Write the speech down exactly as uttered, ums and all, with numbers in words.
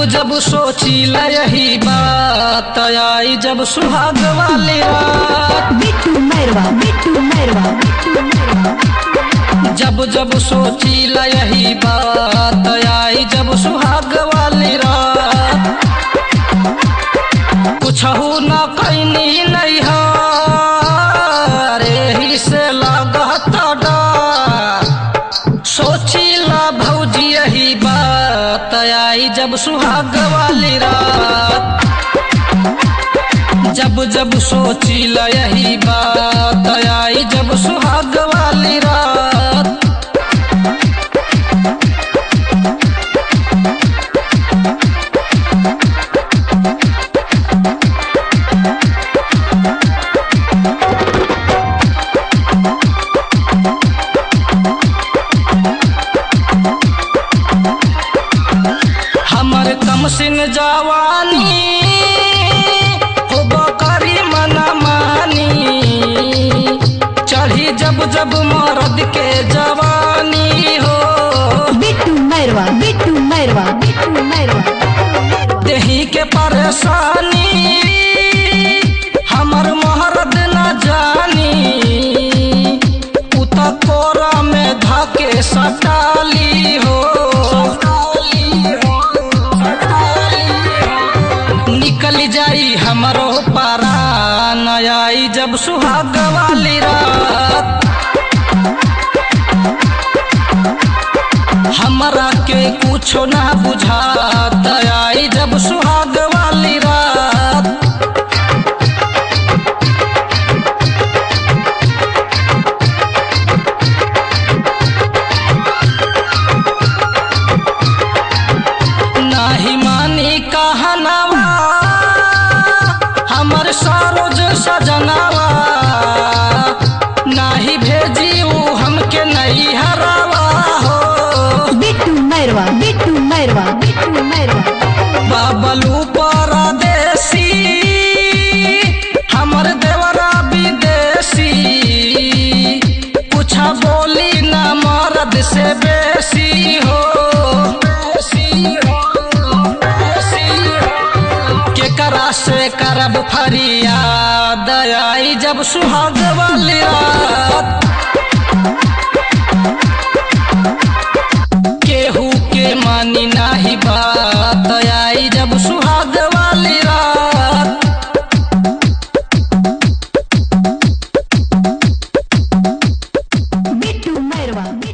जब सोचीला यही बात आई जब सुहाग वाली रात। बिट्टू मैरवा बिट्टू मैरवा बिट्टू मैरवा। जब जब सोचीला यही बात आई जब सुहाग वाली रात। कुछ हो न कैनी नहीं रे से लागत डर। सोचीला भौजी यही बात आई जब सुहाग वाली रात। जब जब सोचीला यही बात आई जब सुहाग वाली रात। हमर कमसिन जवानी हो बकरी मना मानी। चढ़ी जब जब मर्द के जवानी हो। बिट्टू मैरवा बिट्टू मैरवा बिट्टू मैरवा। देही के परेशानी हमर मर्द न जानी। उता कोरा में धके सटाली हो। निकल जाई हमरो परान आई जब सुहाग वाली रात। हमरा के कुछो ना बुझात आई जब सुहाग वाली रात। नाही मानी कहनावा हमर सरोज सजनावा। नाही भेजी ऊ हमके नहीं हरावा हो। बिट्टू मैरवा बिट्टू मैरवा बिट्टू मैरवा। बाबलू परदेसी हमर देवरा विदेशी। कुछ बोली ना मर्द से बेसी हो। केकरा से करब फरियाद आई जब सुहाग वाली रात। केहू के मानी नाही बात आई जब सुहाग वाली रात। बिट्टू मैरवा।